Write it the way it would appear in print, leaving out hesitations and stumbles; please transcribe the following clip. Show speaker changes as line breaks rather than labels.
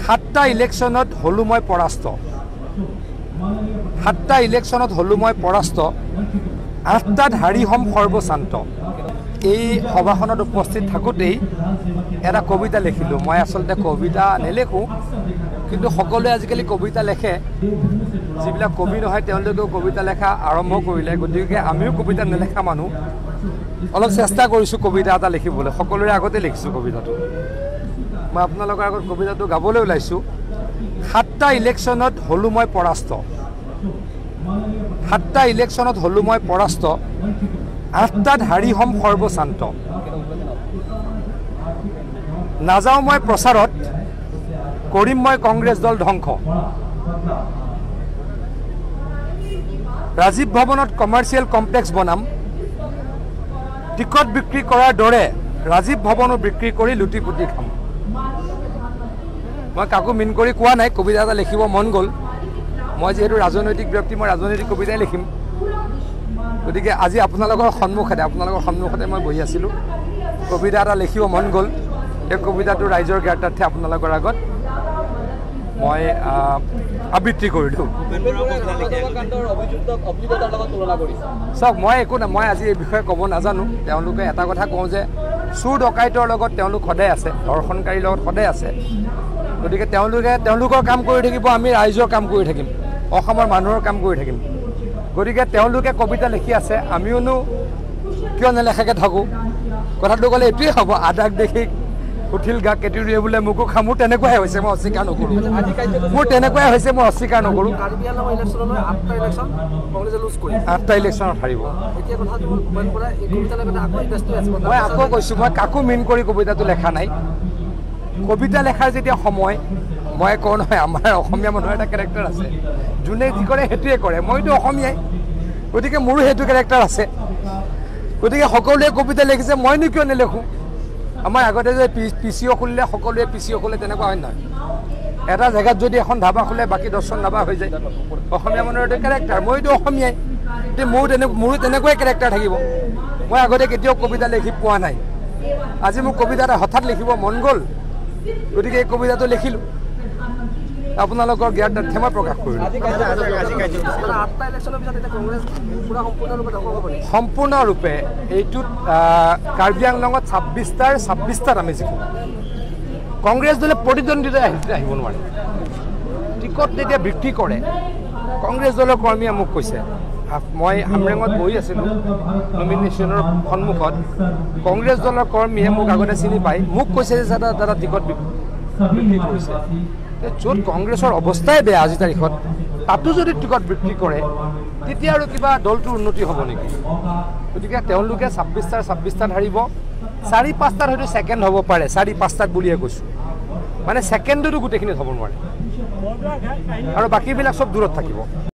সাতটা ইলেকশ্যনত হলো মই পৰাস্ত সাতটা ইলেকশ্যনত হলো মই পৰাস্ত আঠটাত হাৰি হম সৰ্বশান্ত এই সভাখনত উপস্থিত থাকোঁতেই এটা কবিতা লিখিলোঁ মই আচলতে কবিতা নেলেখোঁ কিন্তু সকলোৱে আজিকালি কবিতা লেখে যিবিলাক কবি নহয় তেওঁলোকেও কবিতা লেখা আৰম্ভ কৰিলে গতিকে আমিও কবিতা নেলেখা মানুহ অলপ চেষ্টা কৰিছোঁ কবিতা এটা লিখিবলৈ সকলোৰে আগতে লিখিছোঁ কবিতাটো মই আপোনালোকৰ আগত কবিতাটো গাবলৈ ওলাইছোঁ সাতটা ইলেকশ্যনত হলো মই পৰাস্ত সাতটা ইলেকশ্যনত হলো মই পৰাস্ত আঠটাত হাৰি হম সৰ্বশান্ত নাযাওঁ মই প্ৰচাৰত কৰিম মই কংগ্ৰেছ দল ধ্বংস ৰাজীৱ ভৱনত কমাৰ্চিয়েল কমপ্লেক্স বনাম টিকট বিক্ৰী কৰাৰ দৰে ৰাজীৱ ভৱনো বিক্ৰী কৰি লুটি পুটি খাম মই কাকো মিন কৰি কোৱা নাই কবিতা এটা লিখিব মন গ'ল মই যিহেতু ৰাজনৈতিক ব্যক্তি মই ৰাজনৈতিক কবিতাই লিখিম গতিকে আজি আপোনালোকৰ সন্মুখতে মই বহি আছিলোঁ কবিতা এটা লিখিব মন গ'ল এই কবিতাটো ৰাইজৰ জ্ঞাতাৰ্থে আপোনালোকৰ আগত মই আবৃত্তি কৰিলোঁ চাওক মই একো নাই মই আজি এই বিষয়ে ক'ব নাজানো তেওঁলোকে এটা কথা কওঁ যে চুৰ ডকাইতৰ লগত তেওঁলোক সদায় আছে ধৰ্ষণকাৰীৰ লগত সদায় আছে গতিকে তেওঁলোকৰ কাম কৰি থাকিব আমি ৰাইজৰ কাম কৰি থাকিম অসমৰ মানুহৰ কাম কৰি থাকিম গতিকে তেওঁলোকে কবিতা লিখি আছে আমিওনো কিয় নেলেখাকৈ থাকোঁ কথাটো ক'লে এইটোৱেই হ'ব আদাক দেখি উঠিল গা কেটুৰিয়ে বোলে মোকো খাম মোৰ তেনেকুৱাই হৈছে মই অস্বীকাৰ নকৰোঁ আঠটা ইলেকশ্যনত হাৰিব মই আকৌ কৈছোঁ মই কাকো মিন কৰি কবিতাটো লেখা নাই কবিতা লেখাৰ যেতিয়া সময় মই কওঁ নহয় আমাৰ অসমীয়া মানুহৰ এটা কেৰেক্টাৰ আছে যোনে যি কৰে সেইটোৱে কৰে মইতো অসমীয়াই গতিকে মোৰো সেইটো কেৰেক্টাৰ আছে গতিকে সকলোৱে কবিতা লিখিছে মইনো কিয় নেলেখোঁ আমাৰ আগতে যে পি চি অ' খুলিলে সকলোৱে পি চি অ' খোলে তেনেকুৱা হয় নহয় এটা জেগাত যদি এখন ধাবা খোলে বাকী 10খন ধাবা হৈ যায় অসমীয়া মানুহৰ এইটো কেৰেক্টাৰ মইতো অসমীয়াই এতিয়া মোৰো তেনেকুৱাই কেৰেক্টাৰ থাকিব মই আগতে কেতিয়াও কবিতা লিখি পোৱা নাই আজি মোক কবিতা এটা হঠাৎ লিখিব মন গ'ল গতিকে এই কবিতাটো লিখিলোঁ আপোনালোকৰ জ্ঞাতাৰ্থে মই প্ৰকাশ কৰিলোঁ সম্পূৰ্ণৰূপে এইটোত কাৰ্বি আংলঙত 26টাত আমি জিকিম কংগ্ৰেছ দলে প্ৰতিদ্বন্দ্বিতা আহিব নোৱাৰে টিকট যেতিয়া বিক্ৰী কৰে কংগ্ৰেছ দলৰ কৰ্মীয়ে মোক কৈছে মই হামৰেঙত বহি আছিলোঁ নমিনেশ্যনৰ সন্মুখত কংগ্ৰেছ দলৰ কৰ্মীয়ে মোক আগতে চিনি পাই মোক কৈছে যে দাদা টিকট বিক্ৰী কৰিছে য'ত কংগ্ৰেছৰ অৱস্থাই বেয়া আজিৰ তাৰিখত তাতো যদি টিকট বিক্ৰী কৰে তেতিয়া আৰু কিবা দলটোৰ উন্নতি হ'ব নেকি গতিকে তেওঁলোকে 26টাত হাৰিব 4-5টাত হয়তো ছেকেণ্ড হ'ব পাৰে 4-5টাত বুলিয়ে কৈছোঁ মানে ছেকেণ্ডতো গোটেইখিনিত হ'ব নোৱাৰে আৰু বাকীবিলাক চব দূৰত থাকিব